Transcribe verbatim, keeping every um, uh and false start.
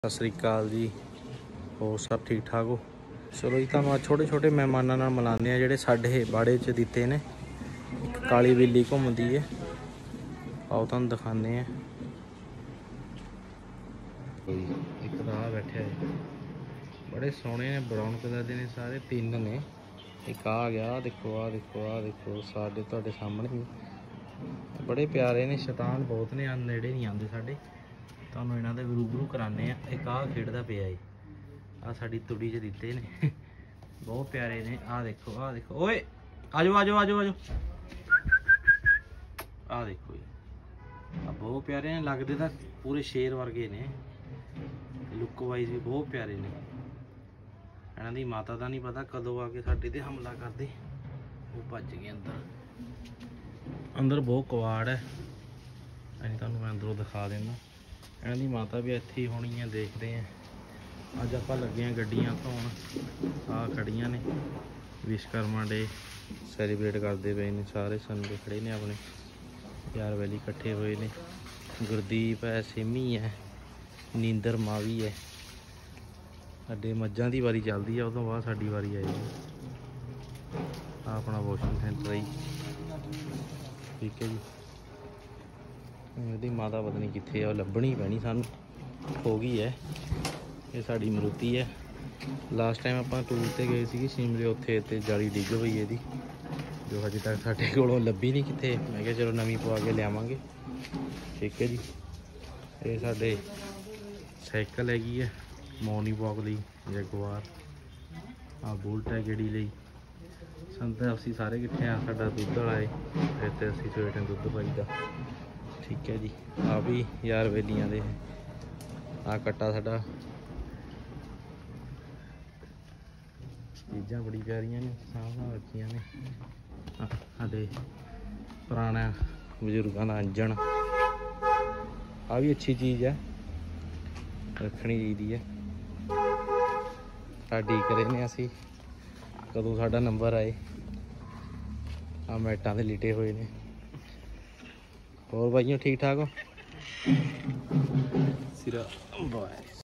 सत श्री अकाल जी, होर सब ठीक ठाक हो। चलो जी, तुहानूं अज छोटे छोटे मेहमानों नाल मिलाने जिहड़े साडे बाड़े च दिते ने। काली बिल्ली घूमदी है, आओ तुहानूं दिखाने हैं। एक राह बैठे है, बड़े सोहने ने, ब्राउन कलर के ने सारे, तीन ने। एक आ गया, देखो आ देखो आ देखो साडे तुहाडे सामने ही बड़े प्यारे ने। शैतान बहुत ने, नेड़े नहीं आते साडे। तुहानूं इन्हां दे रूबरू कराने आ। एक आ खेडदा पिया है, आ साडी तुड़ी च दिते ने, बहुत प्यारे ने। आ देखो आ देखो, ओए आजो आजो आजो आजो, आ देखो जी, आ बहुत प्यारे ने। लगदे तां पूरे शेर वर्गे ने, लुक वाइज भी बहुत प्यारे ने। इन्हां दी माता दा नहीं पता कदों आके साडे ते हमला करदे। वो भज गए अंदर। अंदर बहुत कवाड़ है, असीं तुहानूं मैं अंदरों दिखा देना। इन्हां दी माता भी इत्थे ही होनी है, देखते हैं। अज आपां लगे हैं गड्डियां धोण, आ खड़ियां ने। विश्वकर्मा डे सैलीब्रेट करते पे ने सारे। संदे खड़े ने अपने यार वैली इकट्ठे हुए ने। गुरदीप है, सिमी है, नींदर मावी है। साडे मज्जां दी वारी चलदी है, उस तो बाद साडी वारी आएगी। आ अपना वॉशिंग सेंटर है, ठीक है जी। ਇਹਦੀ माता पता नहीं कित्थे है, लभनी पैनी सानू, हो गई है। ये साड़ी मरुती है। लास्ट टाइम आप टूर से गए थे शिमले, उत्थे ते जाली डिग पई है, जो अजे तक साडे कोलों लभी नहीं कित्थे। मैं क्या चलो नवीं पवा के लियावांगे, ठीक है जी। ये साडे साइकिल हैगी है मॉर्निंग वॉक लई, जैगुआर। आ बुलट है गेड़ी लई। संत असीं सारे किट्ठे आ, साडा दुद्ध वाला है इत्थे, असीं सवेरे टाइम दुद्ध पाईदा, ठीक है जी। आ भी यार वेलियां दे, आ कट्टा साडा। चीज़ां बड़ी प्यारियां ने, साफ साफ रखियां ने। साडे पुराना बजुर्गों का अंजन, आ भी अच्छी चीज़ है, रखनी चाहिए है। डी करे ने असी कदों साडा नंबर आए। आ मैटां ते लिटे हुए ने। और भाइयों ठीक ठाक हो? सिरा बाय।